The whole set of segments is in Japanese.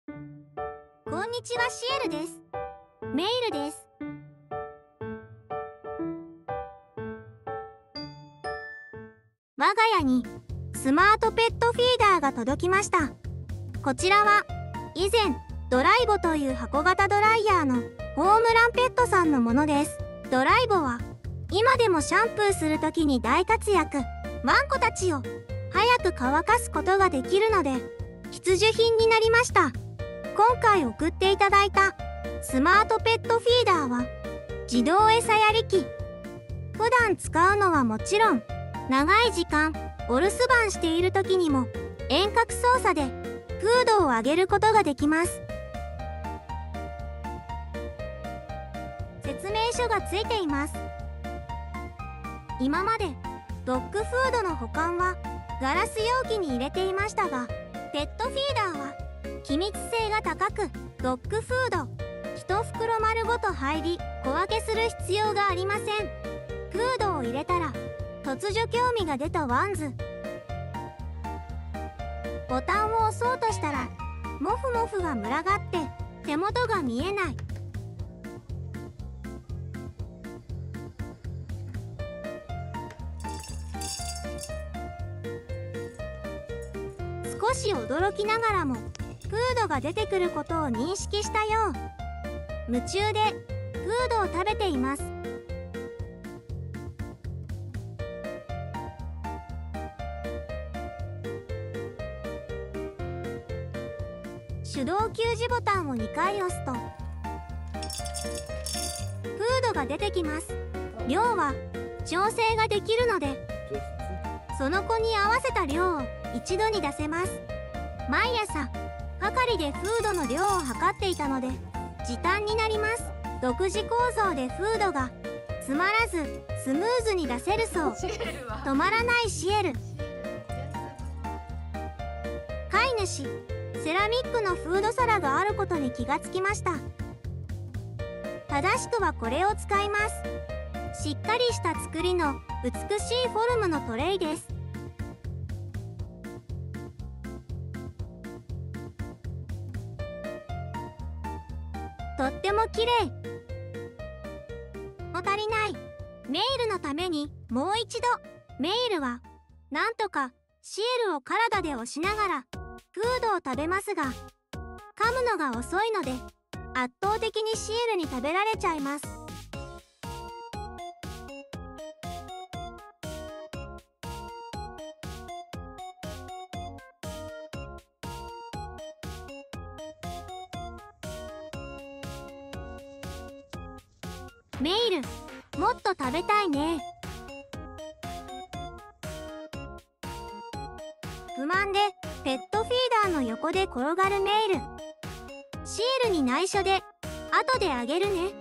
こんにちは、シエルです。メイルです。我が家にスマートペットフィーダーが届きました。こちらは以前ドライボという箱型ドライヤーのホームランペットさんのものです。ドライボは今でもシャンプーするときに大活躍。ワンコたちを早く乾かすことができるので必需品になりました。今回送っていただいたスマートペットフィーダーは自動餌やり機。普段使うのはもちろん、長い時間お留守番している時にも遠隔操作でフードをあげることができます。説明書がついています。今までドッグフードの保管はガラス容器に入れていましたが、ペットフィーダーは気密性が高く、ドッグフード1袋丸ごと入り小分けする必要がありません。フードを入れたら突如興味が出たワンズ。ボタンを押そうとしたらモフモフが群がって手元が見えない。少し驚きながらもフードが出てくることを認識したよう、夢中でフードを食べています。手動給餌ボタンを2回押すとフードが出てきます。量は調整ができるのでその子に合わせた量を一度に出せます。毎朝係でフードの量を測っていたので時短になります。独自構造でフードが詰まらずスムーズに出せるそう。止まらないシエル。飼い主、セラミックのフード皿があることに気がつきました。正しくはこれを使います。しっかりした作りの美しいフォルムのトレイです。とっても綺麗。足りない。メイルのためにもう一度。メイルはなんとかシエルを体で押しながらフードを食べますが、噛むのが遅いので圧倒的にシエルに食べられちゃいます。メイル、もっと食べたいね。不満でペットフィーダーの横で転がるメイル。シエルに内緒で後であげるね。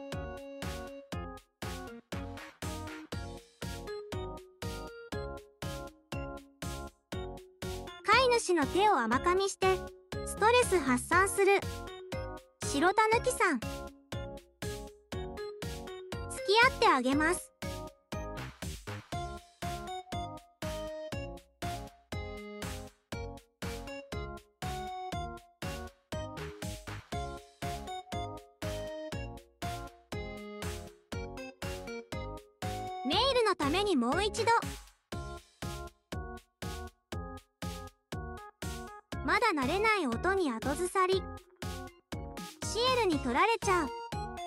飼い主の手を甘噛みしてストレス発散する白タヌキさん。付き合ってあげます。メイルのためにもう一度。まだ慣れない音に後ずさり、シエルに取られちゃう。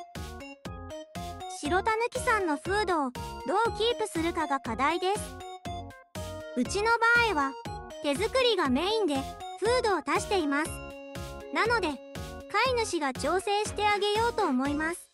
白タヌキさんのフードをどうキープするかが課題です。うちの場合は手作りがメインでフードを足しています。なので飼い主が調整してあげようと思います。